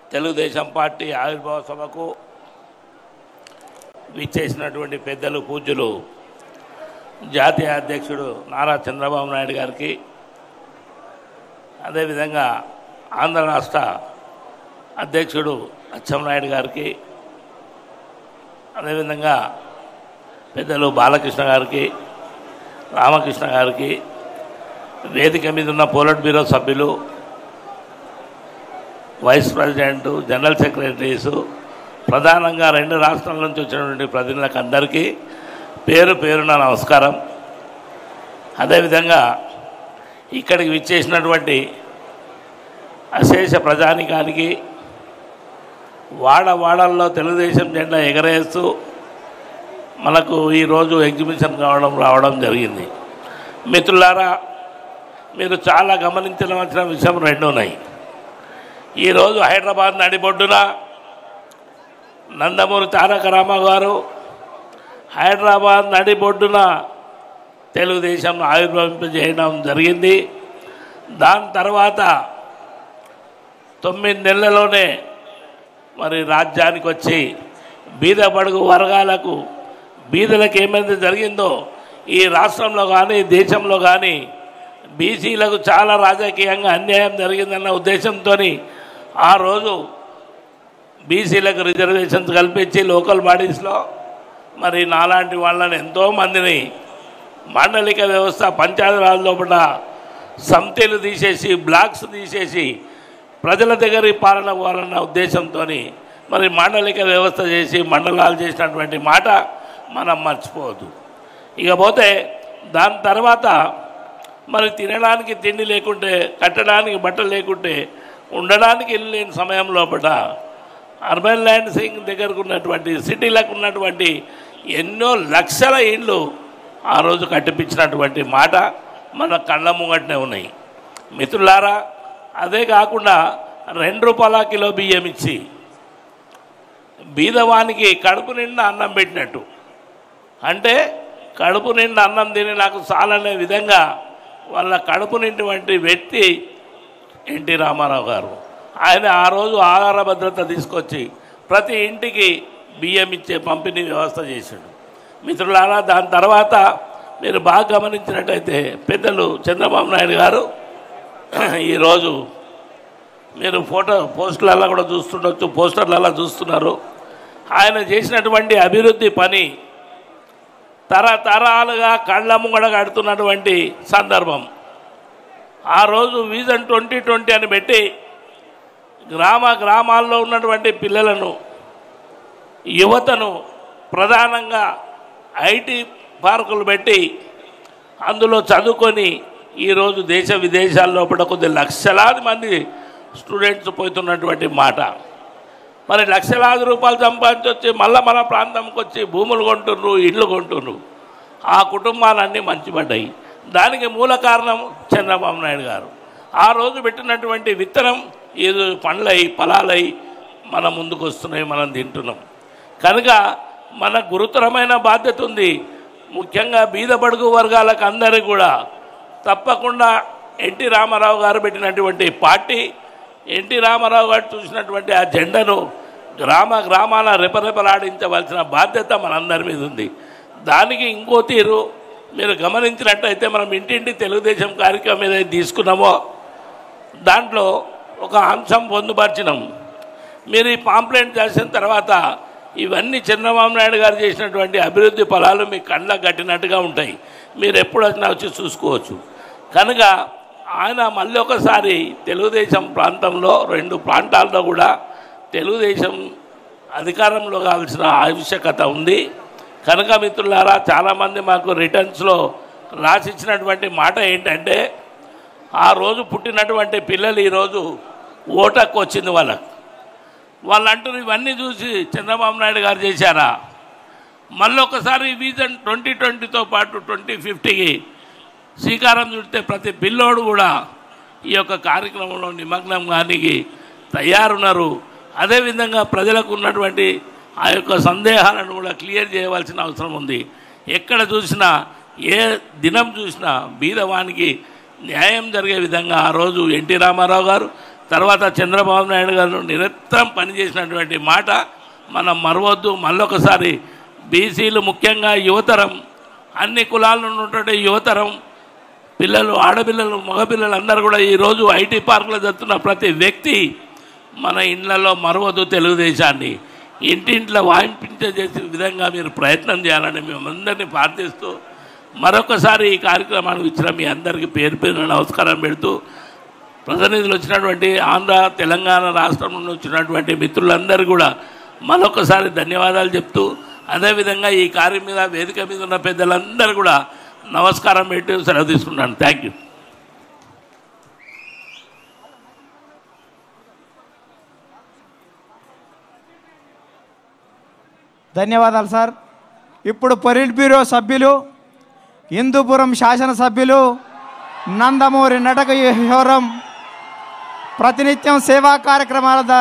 Telugu Desam party ఆవిర్భావ సభకు విచ్చేసినటువంటి పెద్దలు పూజ్యులు జాతీయ అధ్యక్షుడు నారా చంద్రబాబు నాయుడు గారికి, అదేవిధంగా ఆంధ్ర రాష్ట్ర అధ్యక్షుడు అచ్చెన్నాయుడు గారికి, అదేవిధంగా పెద్దలు బాలకృష్ణ గారికి, రామకృష్ణ గారికి, వేదిక మీద ఉన్న పోలిట్ బ్యూరో సభ్యులు, వైస్ ప్రెసిడెంట్, జనరల్ సెక్రటరీసు, ప్రధానంగా 2 రాష్ట్రాల నుంచి వచ్చినటువంటి ప్రతినిధులకు అందరికీ పేరు పేరున నమస్కారం. అదేవిధంగా ఇక్కడికి విచ్చేసినటువంటి అశేష ప్రజానికానికి, వాడవాడల్లో తెలుగుదేశం జెండా ఎగరేస్తూ మనకు ఈరోజు ఎగ్జిబిషన్ రావడం జరిగింది. మిత్రులారా, మీరు చాలా గమనించవలసిన విషయం 2 ఉన్నాయి. ఈరోజు హైదరాబాద్ నడిబొడ్డున నందమూరి తారక రామారావు గారు హైదరాబాద్ నడిబొడ్డున తెలుగుదేశం ఆవిర్భవింపజేయడం జరిగింది. దాని తర్వాత 9 నెలల్లోనే మరి రాజ్యానికి వచ్చి బీద బడుగు వర్గాలకు, బీదలకు ఏమైతే జరిగిందో ఈ రాష్ట్రంలో కానీ దేశంలో కానీ బీసీలకు చాలా రాజకీయంగా అన్యాయం జరిగిందన్న ఉద్దేశంతో ఆ రోజు బీసీలకు రిజర్వేషన్స్ కల్పించి లోకల్ బాడీస్లో మరి నాలాంటి వాళ్ళని ఎంతోమందిని మాండలిక వ్యవస్థ, పంచాయతీరాజ్ లోపల సమితిలు తీసేసి, బ్లాక్స్ తీసేసి ప్రజల దగ్గర పాలన పోవాలన్న ఉద్దేశంతో మరి మాండలిక వ్యవస్థ చేసి మండలాలు చేసినటువంటి మాట మనం మర్చిపోవద్దు. ఇకపోతే దాని తర్వాత మరి తినడానికి తిండి లేకుంటే, కట్టడానికి బట్టలు లేకుంటే, ఉండడానికి ఇల్లు లేని సమయం లోపల అర్బన్ ల్యాండ్ సింగ్ దగ్గరకు ఉన్నటువంటి సిటీలకు ఉన్నటువంటి ఎన్నో లక్షల ఇళ్ళు ఆ రోజు కట్టిపించినటువంటి మాట మన కళ్ళ ముంగటనే ఉన్నాయి. మిత్రులారా, అదే కాకుండా 2 రూపాయల కిలో బియ్యం ఇచ్చి బీదవానికి కడుపు నిండా అన్నం పెట్టినట్టు, అంటే కడుపు నిండా అన్నం తిని నాకు చాలనే విధంగా వాళ్ళ కడుపు నిండినటువంటి వ్యక్తి ఎన్టీ రామారావు గారు. ఆయన ఆ రోజు ఆహార భద్రత తీసుకొచ్చి ప్రతి ఇంటికి బియ్యం ఇచ్చే పంపిణీ వ్యవస్థ చేశాడు. మిత్రులారా, దాని తర్వాత మీరు బాగా గమనించినట్టయితే పెద్దలు చంద్రబాబు నాయుడు గారు ఈరోజు మీరు పోస్టులలో కూడా చూస్తుండొచ్చు, పోస్టర్లలో చూస్తున్నారు. ఆయన చేసినటువంటి అభివృద్ధి పని తరతరాలుగా కళ్ళ ముంగడ కడుతున్నటువంటి సందర్భం. ఆ రోజు విజన్ 2020 అని పెట్టి గ్రామాల్లో ఉన్నటువంటి పిల్లలను, యువతను ప్రధానంగా ఐటీ పార్కులు పెట్టి అందులో చదువుకొని ఈరోజు దేశ విదేశాల్లో కూడా కొద్ది లక్షలాది మంది స్టూడెంట్స్ పోతున్నటువంటి మాట. మరి లక్షలాది రూపాయలు సంపాదించి వచ్చి మళ్ళీ మన ప్రాంతంకి వచ్చి భూములు కొంటున్నారు, ఇళ్ళు కొంటున్నారు. ఆ కుటుంబాలన్నీ మంచిపడ్డాయి. దానికి మూల కారణం చంద్రబాబు నాయుడు గారు. ఆ రోజు పెట్టినటువంటి విత్తనం ఏదో పండ్లై ఫలాలై మన ముందుకు వస్తున్నాయి, మనం తింటున్నాం. కనుక మన గురుతరమైన బాధ్యత ఉంది. ముఖ్యంగా బీద బడుగు వర్గాలకు అందరికీ కూడా తప్పకుండా ఎన్టీ రామారావు గారు పెట్టినటువంటి పార్టీ, ఎన్టీ రామారావు గారు చూసినటువంటి ఆ జెండాను గ్రామాల రెపరెపలాడించవలసిన బాధ్యత మనందరి మీద ఉంది. దానికి ఇంకో తీరు మీరు గమనించినట్టయితే మనం ఇంటింటి తెలుగుదేశం కార్యక్రమం ఏదైతే తీసుకున్నామో దాంట్లో ఒక అంశం పొందుపరిచినాం. మీరు ఈ పాంప్లెంట్ చేసిన తర్వాత ఇవన్నీ చంద్రబాబు నాయుడు గారు చేసినటువంటి అభివృద్ధి ఫలాలు మీ కళ్ళకు కట్టినట్టుగా ఉంటాయి. మీరు ఎప్పుడు వచ్చినా వచ్చి చూసుకోవచ్చు. కనుక ఆయన మళ్ళీ ఒకసారి తెలుగుదేశం ప్రాంతంలో 2 ప్రాంతాల్లో కూడా తెలుగుదేశం అధికారంలో కావాల్సిన ఆవశ్యకత ఉంది. కనుక మిత్రులారా, చాలామంది మాకు రిటర్న్స్లో రాసిచ్చినటువంటి మాట ఏంటంటే, ఆ రోజు పుట్టినటువంటి పిల్లలు ఈరోజు ఓటకు వచ్చింది వాళ్ళు అంటున్నారు ఇవన్నీ చూసి చంద్రబాబు నాయుడు గారు చేశారా? మళ్ళీ ఒకసారి విజన్ 2020తో పాటు 2050కి శ్రీకారం చుడితే ప్రతి పిల్లోడు కూడా ఈ యొక్క కార్యక్రమంలో నిమగ్నం కానికి తయారున్నారు. అదేవిధంగా ప్రజలకు ఉన్నటువంటి ఆ యొక్క సందేహాలను కూడా క్లియర్ చేయవలసిన అవసరం ఉంది. ఎక్కడ చూసినా, ఏ దినం చూసినా బీదవానికి న్యాయం జరిగే విధంగా ఆ రోజు ఎన్టీ రామారావు గారు, తర్వాత చంద్రబాబు నాయుడు గారు నిరంతరం పనిచేసినటువంటి మాట మనం మరవద్దు. మళ్ళొకసారి బీసీలు ముఖ్యంగా యువతరం, అన్ని కులాల నుండి ఉన్నటువంటి యువతరం, పిల్లలు, ఆడపిల్లలు, మగపిల్లలు అందరూ కూడా ఈరోజు ఐటీ పార్కులో జరుగుతున్న ప్రతి వ్యక్తి మన ఇళ్లలో మరవద్దు. తెలుగుదేశాన్ని ఇంటింట్లో వాయింపించేసే విధంగా మీరు ప్రయత్నం చేయాలని మేమందరినీ ప్రార్థిస్తూ మరొకసారి ఈ కార్యక్రమానికి ఇచ్చిన మీ అందరికీ పేరు పేరున నమస్కారం పెడుతూ, ప్రతినిధులు వచ్చినటువంటి ఆంధ్ర తెలంగాణ రాష్ట్రం నుండి వచ్చినటువంటి మిత్రులందరూ కూడా మరొకసారి ధన్యవాదాలు చెప్తూ, అదేవిధంగా ఈ కార్యం మీద వేదిక మీద ఉన్న పెద్దలందరూ కూడా నమస్కారం పెట్టి సెలవు తీసుకుంటాను. Thank you. ధన్యవాదాలు సార్. ఇప్పుడు పొలిట్ బ్యూరో సభ్యులు, హిందూపురం శాసనసభ్యులు నందమూరి నటక యోరం ప్రతినిత్యం సేవా కార్యక్రమాల